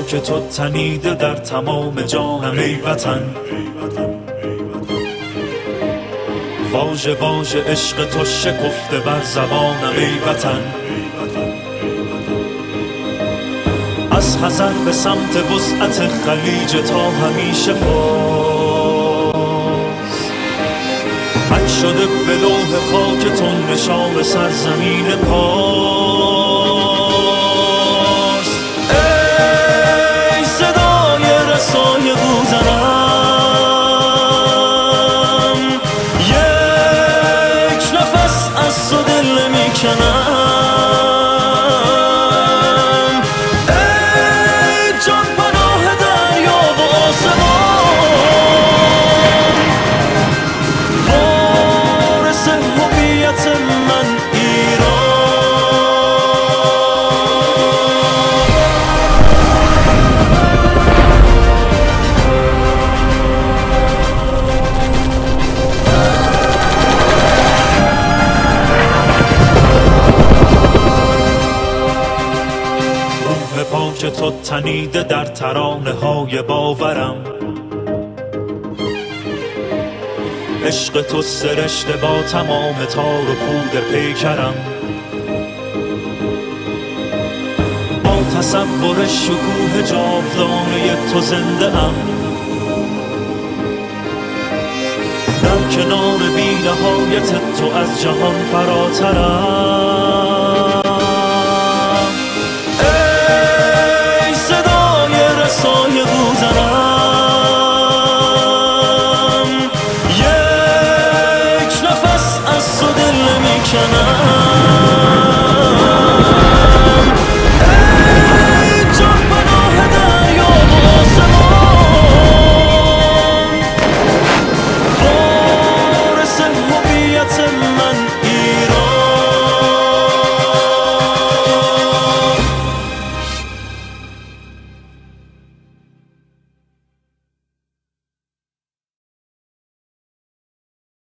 خاک تو تنیده در تمام جانم ای وطن. واژه واژه عشق تو شکفته بر زبانم ای وطن. از خزر به سمت وسعت خلیج تا همیشه فاز، حک شده به لوح خاک تو نشان سرزمین پاس. ای صدای رسای بوزنم، یک نفس از تو دل میکنم. پاک تو تنیده در ترانه های باورم، عشق تو سرشته با تمام تار و پود پیکرم. با تصور شکوه جاودانه تو زنده ام، در کنار بی نهایت تو از جهان فراترم. سایه بوزنم، یک نفس از تو دل میکنم.